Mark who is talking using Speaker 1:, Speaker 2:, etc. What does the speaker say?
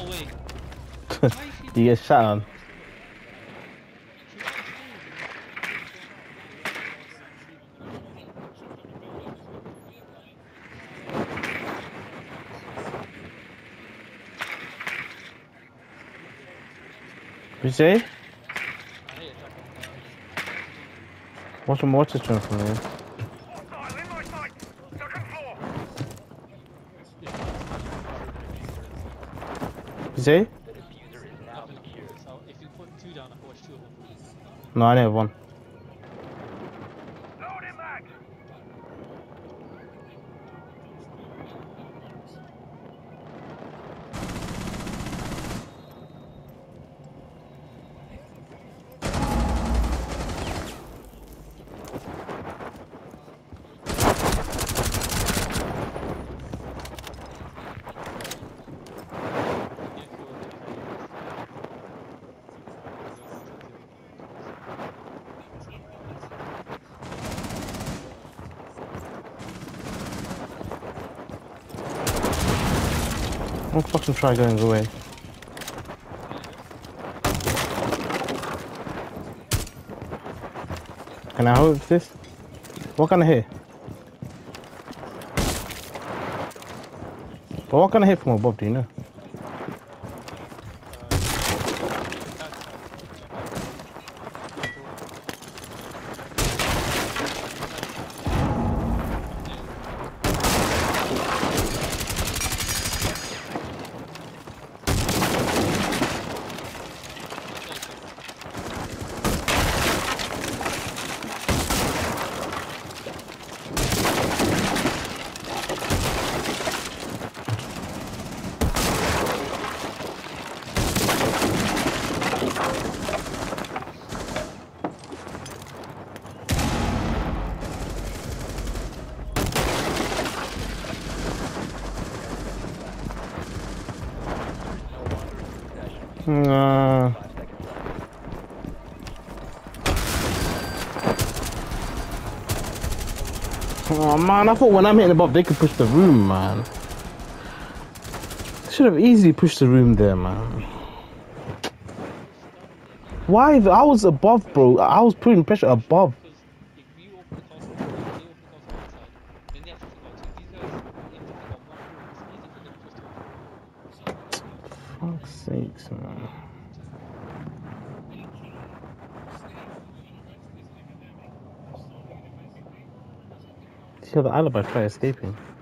Speaker 1: way.
Speaker 2: You get shot on. You say? Watch him watch the stream from here. You say?
Speaker 1: So if you put 2 down, I can watch 2 of them.
Speaker 2: No, I never won. Don't fucking try going away. Can I hold this? What can I hit? But what can I hit from above, do you know? Oh man, I thought when I'm hitting above they could push the room, man. Should have easily pushed the room there, man. Why? I was above, bro. I was putting pressure above.
Speaker 1: Because if we open the castle one side, they open the castle one side, then they have to think, oh, so these guys, if they pick up one room, it's easy for them to just open the room.
Speaker 2: Fuck's sakes, man. See how the alibi try escaping.